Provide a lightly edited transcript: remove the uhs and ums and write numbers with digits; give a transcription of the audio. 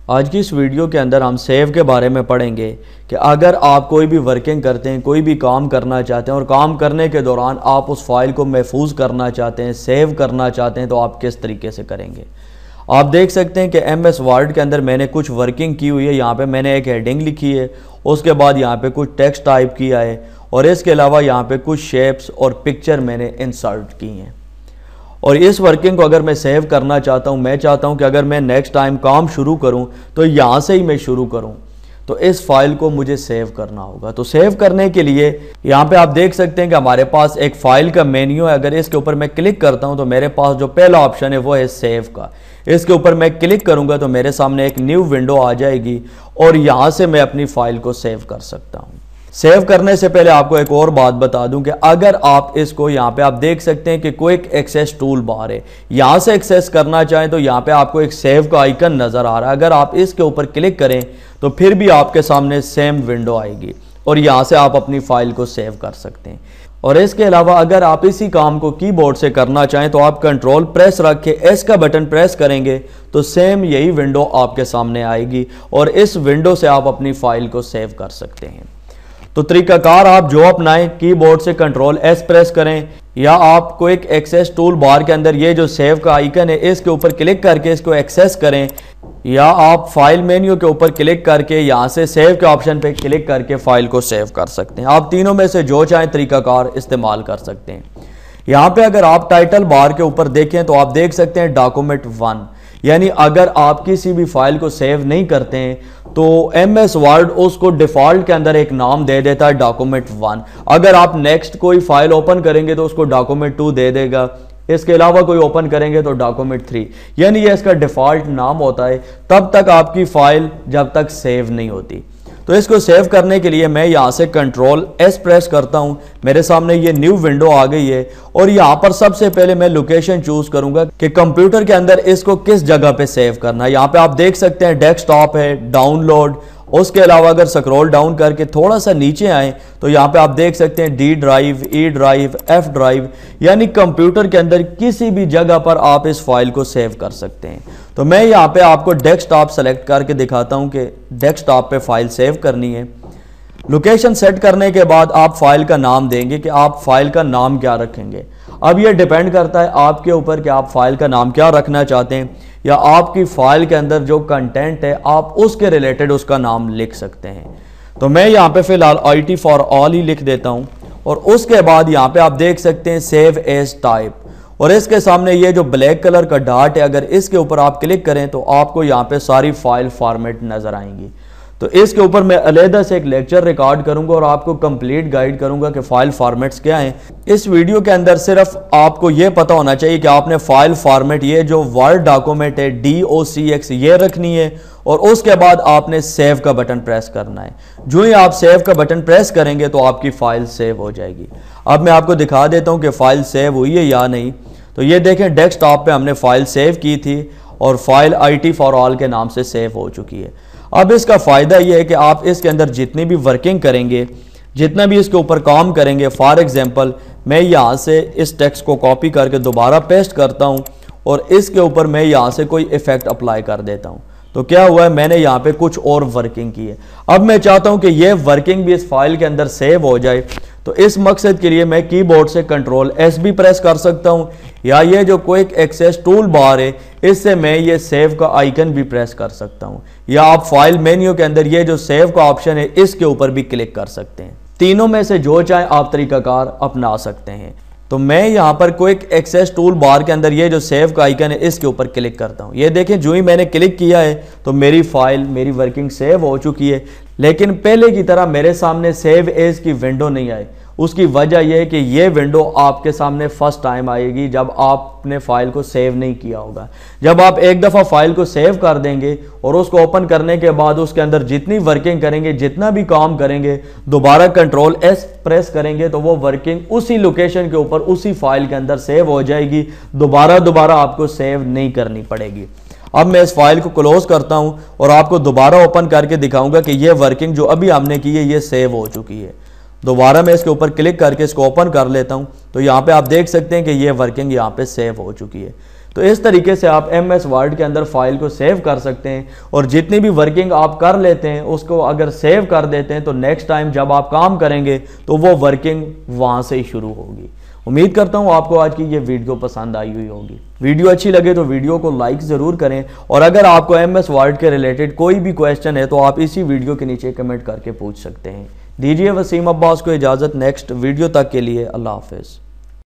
آج کی اس ویڈیو کے اندر ہم سیو کے بارے میں پڑھیں گے کہ اگر آپ کوئی بھی ورکنگ کرتے ہیں، کوئی بھی کام کرنا چاہتے ہیں اور کام کرنے کے دوران آپ اس فائل کو محفوظ کرنا چاہتے ہیں، سیو کرنا چاہتے ہیں تو آپ کس طریقے سے کریں گے۔ آپ دیکھ سکتے ہیں کہ ایم ایس ورڈ کے اندر میں نے کچھ ورکنگ کی ہوئی ہے۔ یہاں پہ میں نے ایک ہیڈنگ لکھی ہے، اس کے بعد یہاں پہ کچھ ٹیکسٹ ٹائپ کیا ہے اور اس کے علاوہ یہاں پہ کچھ شیپس اور پکچر میں نے انسرٹ کی ہیں۔ اور اس ورکنگ کو اگر میں سیو کرنا چاہتا ہوں، میں چاہتا ہوں کہ اگر میں نیکسٹ ٹائم کام شروع کروں تو یہاں سے ہی میں شروع کروں، تو اس فائل کو مجھے سیو کرنا ہوگا۔ تو سیو کرنے کے لیے یہاں پہ آپ دیکھ سکتے ہیں کہ ہمارے پاس ایک فائل کا مینیو ہے۔ اگر اس کے اوپر میں کلک کرتا ہوں تو میرے پاس جو پہلا آپشن ہے وہ ہے سیو کا۔ اس کے اوپر میں کلک کروں گا تو میرے سامنے ایک نیو ونڈو آ جائے گی اور یہاں سے میں اپنی فائل کو سیو کر سکتا ہوں۔ سیو کرنے سے پہلے آپ کو ایک اور بات بتا دوں کہ اگر آپ اس کو یہاں پہ آپ دیکھ سکتے ہیں کہ کوئک ایکسیس ٹول بار ہے، یہاں سے ایکسیس کرنا چاہیں تو یہاں پہ آپ کو ایک سیو کا آئیکن نظر آ رہا ہے۔ اگر آپ اس کے اوپر کلک کریں تو پھر بھی آپ کے سامنے سیم ونڈو آئے گی اور یہاں سے آپ اپنی فائل کو سیو کر سکتے ہیں۔ اور اس کے علاوہ اگر آپ اسی کام کو کی بورڈ سے کرنا چاہیں تو آپ کنٹرول پریس رکھ کے ایس کا بٹن پریس کریں گے تو سیم یہی ونڈو آپ کے سامنے آئے گی اور اس ونڈو سے آپ اپنی فائل کو سیو کر سکتے ہیں۔ تو طریقہ کار آپ جو اپنائیں، کی بورڈ سے کنٹرول ایس پریس کریں یا آپ کو ایک ایکسیس ٹول بار کے اندر یہ جو سیو کا آئیکن ہے اس کے اوپر کلک کر کے اس کو ایکسیس کریں، یا آپ فائل مینیو کے اوپر کلک کر کے یہاں سے سیو کے آپشن پہ کلک کر کے فائل کو سیو کر سکتے ہیں۔ آپ تینوں میں سے جو چاہیں طریقہ کار استعمال کر سکتے ہیں۔ یہاں پہ اگر آپ ٹائٹل بار کے اوپر دیکھیں تو آپ دیکھ سکتے ہیں ڈاکومنٹ 1، یعنی اگر آپ کسی بھی فائل کو سیو نہیں کرتے ہیں تو ایم ایس ورڈ اس کو ڈیفالٹ کے اندر ایک نام دے دیتا ہے ڈاکومنٹ 1۔ اگر آپ نیکسٹ کوئی فائل اوپن کریں گے تو اس کو ڈاکومنٹ 2 دے دے گا، اس کے علاوہ کوئی اوپن کریں گے تو ڈاکومنٹ 3، یعنی یہ اس کا ڈیفالٹ نام ہوتا ہے تب تک آپ کی فائل جب تک سیو نہیں ہوتی۔ تو اس کو سیو کرنے کے لیے میں یہاں سے کنٹرول ایس پریس کرتا ہوں، میرے سامنے یہ نیو ونڈو آ گئی ہے اور یہاں پر سب سے پہلے میں لوکیشن چوز کروں گا کہ کمپیوٹر کے اندر اس کو کس جگہ پہ سیو کرنا ہے۔ یہاں پہ آپ دیکھ سکتے ہیں ڈیسک ٹاپ ہے، ڈاؤن لوڈ، اس کے علاوہ اگر سکرول ڈاؤن کر کے تھوڑا سا نیچے آئیں تو یہاں پہ آپ دیکھ سکتے ہیں D drive, E drive, F drive, یعنی کمپیوٹر کے اندر کسی بھی جگہ پر آپ اس فائل کو سیو کر سکتے ہیں۔ تو میں یہاں پہ آپ کو ڈیسک ٹاپ سلیکٹ کر کے دکھاتا ہوں کہ ڈیسک ٹاپ پہ فائل سیو کرنی ہے۔ لوکیشن سیٹ کرنے کے بعد آپ فائل کا نام دیں گے کہ آپ فائل کا نام کیا رکھیں گے۔ اب یہ ڈیپینڈ کرتا ہے آپ کے اوپر کہ آپ فائل کا نام کیا رکھنا چاہتے ہیں، یا آپ کی فائل کے اندر جو کنٹینٹ ہے آپ اس کے ریلیٹڈ اس کا نام لکھ سکتے ہیں۔ تو میں یہاں پہ فی الحال آئی ٹی فار آل ہی لکھ دیتا ہوں اور اس کے بعد یہاں پہ آپ دیکھ سکتے ہیں سیو ایز ٹائپ، اور اس کے سامنے یہ جو بلیک کلر کا ڈاٹ ہے اگر اس کے اوپر آپ کلک کریں تو آپ کو یہاں پہ ساری فائل فارمیٹ نظر آئیں گی۔ تو اس کے اوپر میں علیحدہ سے ایک لیکچر ریکارڈ کروں گا اور آپ کو کمپلیٹ گائیڈ کروں گا کہ فائل فارمیٹس کیا ہیں۔ اس ویڈیو کے اندر صرف آپ کو یہ پتہ ہونا چاہیے کہ آپ نے فائل فارمیٹ یہ جو ورڈ ڈاکومنٹ ہے DOCX یہ رکھنی ہے اور اس کے بعد آپ نے سیو کا بٹن پریس کرنا ہے۔ جو ہی آپ سیو کا بٹن پریس کریں گے تو آپ کی فائل سیو ہو جائے گی۔ اب میں آپ کو دکھا دیتا ہوں کہ فائل سیو ہوئی ہے یا نہیں۔ تو یہ دیکھیں ڈیسک ٹاپ پہ ہم نے فائل سیو کی تھی اور فائل IT فار آل کے نام سے سیو ہو چکی ہے۔ اب اس کا فائدہ یہ ہے کہ آپ اس کے اندر جتنی بھی ورکنگ کریں گے، جتنا بھی اس کے اوپر کام کریں گے، فار ایگزامپل میں یہاں سے اس ٹیکسٹ کو کاپی کر کے دوبارہ پیسٹ کرتا ہوں اور اس کے اوپر میں یہاں سے کوئی ایفیکٹ اپلائی کر دیتا ہوں، تو کیا ہوا ہے، میں نے یہاں پہ کچھ اور ورکنگ کی ہے۔ اب میں چاہتا ہوں کہ یہ ورکنگ بھی اس فائل کے اندر سیو ہو جائے، تو اس مقصد کے لیے میں کی بورڈ سے کنٹرول ایس بھی پریس کر سکتا ہوں، یا یہ جو کوئک ایکسیس ٹول بار ہے اس سے میں یہ سیو کا آئیکن بھی پریس کر سکتا ہوں، یا آپ فائل مینیو کے اندر یہ جو سیو کا آپشن ہے اس کے اوپر بھی کلک کر سکتے ہیں۔ تینوں میں سے جو چاہیں آپ طریقہ کار اپنا سکتے ہیں۔ تو میں یہاں پر کوئک ایکسیس ٹول بار کے اندر یہ جو سیو کا آئیکن ہے اس کے اوپر کلک کرتا ہوں۔ یہ دیکھیں جو ہی میں نے کلک کیا ہے تو میری فائل، میری ورکنگ سیو ہو چکی ہے، لیکن پہلے کی طرح میرے سامنے سیو ایز کی ونڈو نہیں آئی۔ اس کی وجہ یہ ہے کہ یہ ونڈو آپ کے سامنے فرسٹ ٹائم آئے گی جب آپ نے فائل کو سیو نہیں کیا ہوگا۔ جب آپ ایک دفعہ فائل کو سیو کر دیں گے اور اس کو اوپن کرنے کے بعد اس کے اندر جتنی ورکنگ کریں گے، جتنا بھی کام کریں گے، دوبارہ کنٹرول ایس پریس کریں گے تو وہ ورکنگ اسی لوکیشن کے اوپر اسی فائل کے اندر سیو ہو جائے گی، دوبارہ آپ کو سیو نہیں کرنی پڑے گی۔ اب میں اس فائل کو کلوز کرتا ہوں اور آپ کو دوبارہ اوپن کر کے دکھاؤں گا کہ یہ ورکنگ جو ابھی ہم نے کی ہے یہ سیو ہو چکی ہے۔ دوبارہ میں اس کے اوپر کلک کر کے اس کو اوپن کر لیتا ہوں تو یہاں پہ آپ دیکھ سکتے ہیں کہ یہ ورکنگ یہاں پہ سیو ہو چکی ہے۔ تو اس طریقے سے آپ ایم ایس ورڈ کے اندر فائل کو سیو کر سکتے ہیں، اور جتنی بھی ورکنگ آپ کر لیتے ہیں اس کو اگر سیو کر دیتے ہیں تو نیکسٹ ٹائم جب آپ کام کریں گے تو وہ ورکنگ وہاں سے ہی شروع ہوگی۔ امید کرتا ہوں آپ کو آج کی یہ ویڈیو پسند آئی ہوئی ہوگی۔ ویڈیو اچھی لگے تو ویڈیو کو لائک ضرور کریں، اور اگر آپ کو ایم ایس ورڈ کے ریلیٹڈ کوئی بھی کویسچن ہے تو آپ اسی ویڈیو کے نیچے کمنٹ کر کے پوچھ سکتے ہیں۔ دیجیے وسیم عباس کو اجازت، نیکسٹ ویڈیو تک کے لیے اللہ حافظ۔